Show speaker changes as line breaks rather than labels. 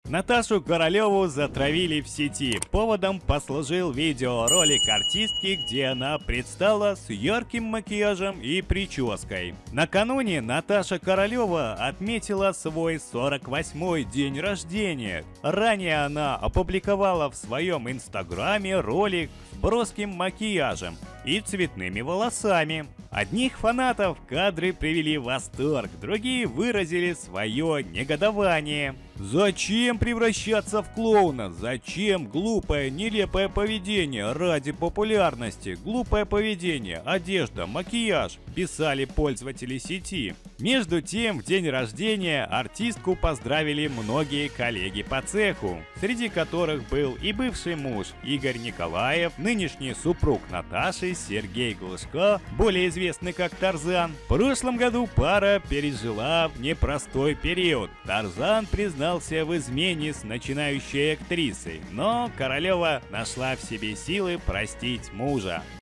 Наташу Королеву затравили в сети. Поводом послужил видеоролик артистки, где она предстала с ярким макияжем и прической. Накануне Наташа Королева отметила свой 48-й день рождения. Ранее она опубликовала в своем инстаграме ролик с броским макияжем и цветными волосами. Одних фанатов кадры привели в восторг, другие выразили свое негодование. Зачем превращаться в клоуна? Зачем глупое, нелепое поведение ради популярности? Глупое поведение, одежда, макияж, писали пользователи сети. Между тем, в день рождения артистку поздравили многие коллеги по цеху, среди которых был и бывший муж Игорь Николаев, нынешний супруг Наташи Сергей Глушко, более известный как Тарзан. В прошлом году пара пережила непростой период. Тарзан признался в измене с начинающей актрисой, но Королева нашла в себе силы простить мужа.